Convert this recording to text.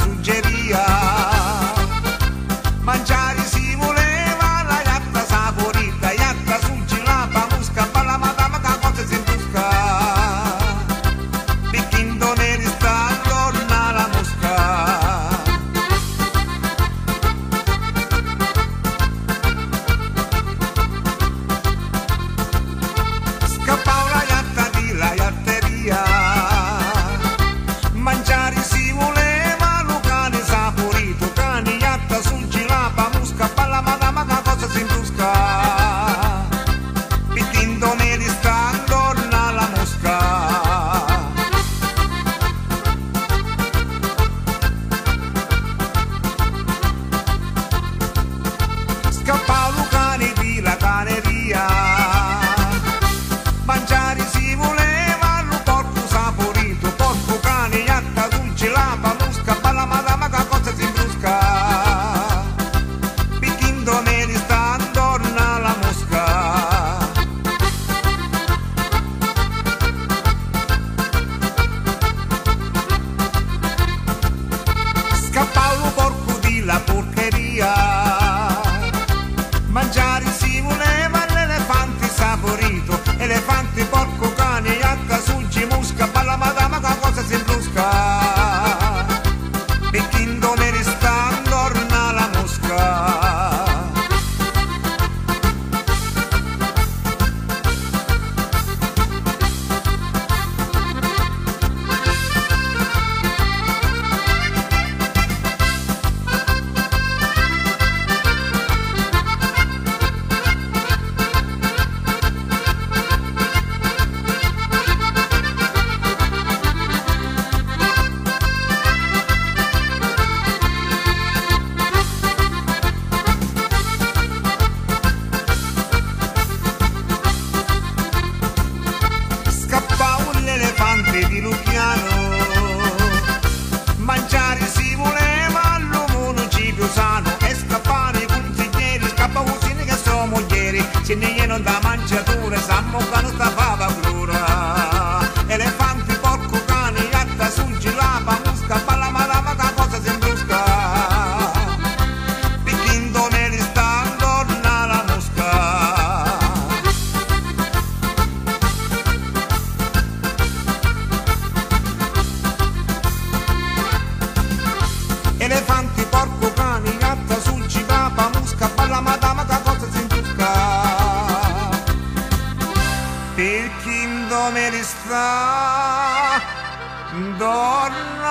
suggeria. Mangiare si voleva, la iatta saporita, iatta suggi la pamusca, balla madama che cosa si busca. Picchindo neri sta torna la mosca. Scappava la iatta di la iatteria. Mangiare si voleva, lo cane saporito, cane iatta suggi la pamusca, balla madama che cosa si imbrusca. Pittindo neri sta torna la mosca. Scappava lo cane di la caneria. Mangiare si voleva, lo porco saporito, porco cane iatta dulce la pamusca, balla madama che cosa si imbrusca. Picchindo neri sta torna la mosca. Scappava lo porco di la porcheria. Mangiare si voleva, l'elefante saporito, elefante porco cane iatta suggi musca, balla madama che cosa si imbrusca. Picchindo neri sta torna la mosca. Scappava l'elefante di Lupiano. Mangiare si voleva, l'uomo cibo sano, e scappare i consiglieri, scappava uscire che sono moglieri, se ne non da mangiatura, sammo che non sta fava flora. Elefante porco cane iatta suggi la pamusca, balla madama che cosa si imbrusca. Picchindo neri sta torna la mosca. Elefanti, porco, cane, iatta, suggi, papa, musca, balla madama che cosa si imbrusca. Picchindo neri sta torna